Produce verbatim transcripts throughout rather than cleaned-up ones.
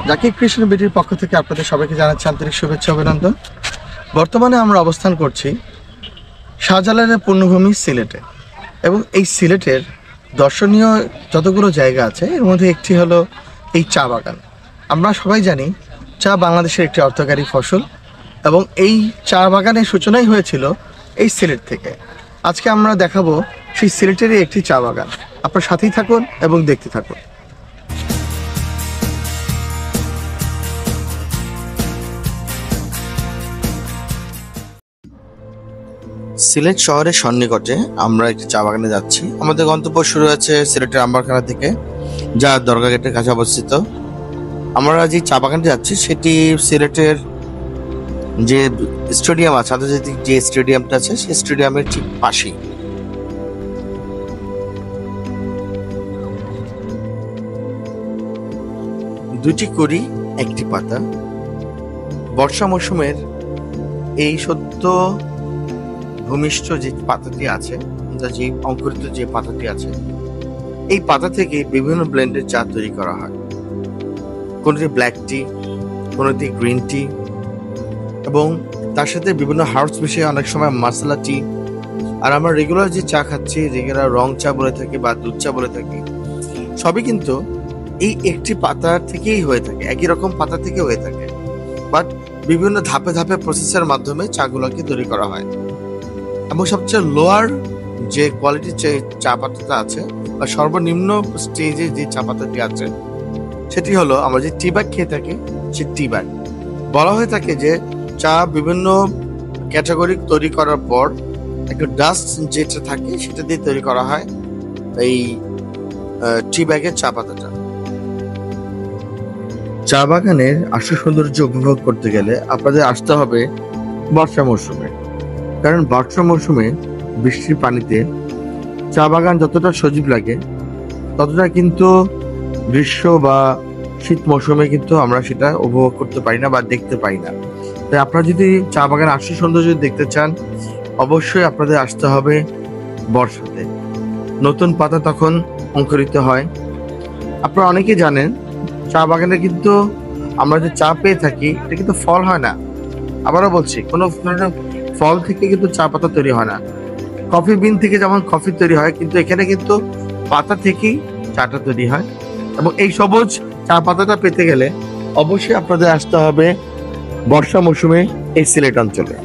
Zakir creation বিডির পক্ষ থেকে আপনাদের সবাইকে জানাচ্ছি আন্তরিক শুভেচ্ছা অভিনন্দন। বর্তমানে আমরা অবস্থান করছি শাহজালালের পূর্ণভূমি সিলেটে, এবং এই সিলেটের দর্শনীয় যতগুলো জায়গা আছে এর মধ্যে একটি হলো এই চা বাগান। আমরা সবাই জানি চা বাংলাদেশের একটি অর্থকারী ফসল, এবং এই চা বাগানের সূচনাই হয়েছিল এই সিলেট থেকে। আজকে আমরা দেখাবো সেই সিলেটেরই একটি চা বাগান। আপনার সাথেই থাকুন এবং দেখতে থাকুন। সিলেট শহরের সন্নিকটে আমরা একটি চা বাগানে যাচ্ছি। আমাদের গন্তব্য শুরু হয়েছে সিলেটের আম্বারখানা থেকে, যা দরগা গেটের কাছে অবস্থিত। আমরা যে চা বাগানটি যাচ্ছি সেটি সিলেটের যে স্টেডিয়াম আছে, আন্তর্জাতিক যে স্টেডিয়ামটা আছে সেই স্টেডিয়ামের ঠিক পাশেই। দুটি কুড়ি একটি পাতা। বর্ষা মৌসুমের এই সদ্য ভূমিষ্ঠ যে পাতাটি আছে, যে অঙ্কুরিত যে পাতাটি আছে, এই পাতা থেকে বিভিন্ন ব্লেন্ডের চা তৈরি করা হয়। কোনোটি ব্ল্যাক টি, কোনোটি গ্রিন টি, এবং তার সাথে বিভিন্ন হার্বস মিশিয়ে অনেক সময় মশলা টি। আর আমরা রেগুলার যে চা খাচ্ছি, রেগুলার রং চা বলে থাকি বা দুধ চা বলে থাকি, সবই কিন্তু এই একটি পাতা থেকেই হয়ে থাকে, একই রকম পাতা থেকে হয়ে থাকে, বাট বিভিন্ন ধাপে ধাপে প্রসেসের মাধ্যমে চাগুলোকে তৈরি করা হয়। এবং সবচেয়ে লোয়ার যে কোয়ালিটির যে চা পাতাটা আছে বা সর্বনিম্ন স্টেজে যে চা পাতাটি আছে, সেটি হলো আমরা যে টি ব্যাগ খেয়ে থাকি, সে টি ব্যাগ। বলা হয়ে থাকে যে চা বিভিন্ন ক্যাটাগরি তৈরি করার পর একটা ডাস্ট যেটা থাকে সেটা দিয়ে তৈরি করা হয় এই টি ব্যাগের চা পাতাটা। চা বাগানের আসল সৌন্দর্য উপভোগ করতে গেলে আপনাদের আসতে হবে বর্ষা মৌসুমে, কারণ বর্ষা মৌসুমে বৃষ্টির পানিতে চা বাগান যতটা সজীব লাগে ততটা কিন্তু গ্রীষ্ম বা শীত মৌসুমে কিন্তু আমরা সেটা উপভোগ করতে পারি না বা দেখতে পাই না। তাই আপনারা যদি চা বাগান আসল সৌন্দর্য দেখতে চান, অবশ্যই আপনাদের আসতে হবে বর্ষাতে। নতুন পাতা তখন অঙ্কুরিত হয়। আপনারা অনেকেই জানেন চা বাগানে কিন্তু আমরা যে চা পেয়ে থাকি এটা কিন্তু ফল হয় না। আবারও বলছি, কোনো ফল থেকে কিন্তু চা পাতা তৈরি হয় না। কফি বিন থেকে যেমন কফি তৈরি হয়, কিন্তু এখানে কিন্তু পাতা থেকেই চাটা তৈরি হয়। এবং এই সবুজ চা পাতাটা পেতে গেলে অবশ্যই আপনাদের আসতে হবে বর্ষা মৌসুমে এই সিলেট অঞ্চলে।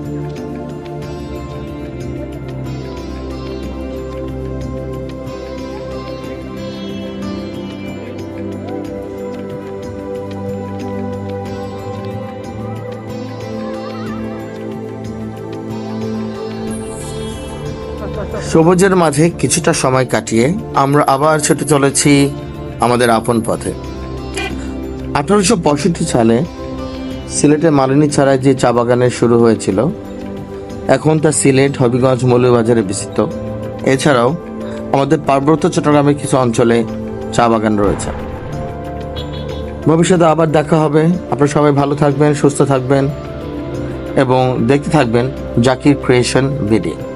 সবুজের মাঝে কিছুটা সময় কাটিয়ে আমরা আবার ছুটে চলেছি আমাদের আপন পথে। আঠারোশো পঁয়ষট্টি সালে সিলেটে মালিনী ছাড়ায় যে চা বাগানের শুরু হয়েছিল, এখন তা সিলেট, হবিগঞ্জ, মৌলভীবাজারে বিস্তৃত। এছাড়াও আমাদের পার্বত্য চট্টগ্রামের কিছু অঞ্চলে চা বাগান রয়েছে। ভবিষ্যতে আবার দেখা হবে। আপনারা সবাই ভালো থাকবেন, সুস্থ থাকবেন এবং দেখতে থাকবেন জাকির ক্রিয়েশন ভিডিও।